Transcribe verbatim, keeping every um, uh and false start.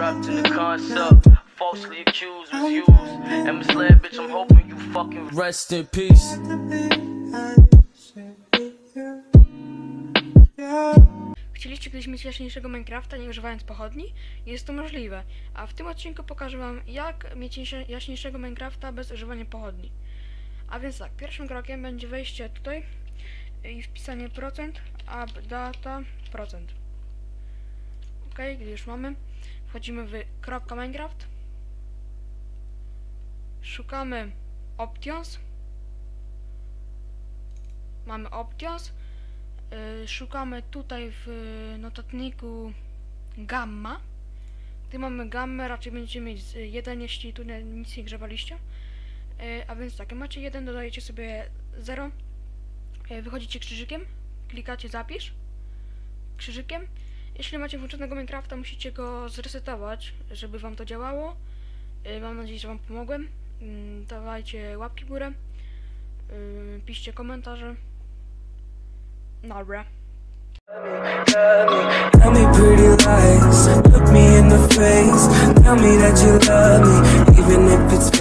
trapped in the concept, falsely accused, was used, and misled, bitch, I'm hoping you fucking rest in peace. Chcieliście kiedyś mieć jaśniejszego Minecrafta, nie używając pochodni? Jest to możliwe, a w tym odcinku pokażę wam, jak mieć jaśniejszego Minecrafta bez używania pochodni. A więc tak, pierwszym krokiem będzie wejście tutaj i wpisanie procent, updata procent. Ok, gdy już mamy, wchodzimy w .minecraft, szukamy options, mamy options, yy, szukamy tutaj w notatniku gamma. Gdy mamy gammę, raczej będziecie mieć jeden, jeśli tu nic nie grzewaliście. Yy, a więc tak, jak macie jeden, dodajecie sobie zero, yy, wychodzicie krzyżykiem, klikacie zapisz krzyżykiem. Jeśli macie włączonego Minecrafta, musicie go zresetować, żeby wam to działało. Yy, mam nadzieję, że wam pomogłem. Yy, dawajcie łapki w górę, yy, piszcie komentarze. Dobra. Tell me pretty lies, look me in the face, tell me that you love me, even if it's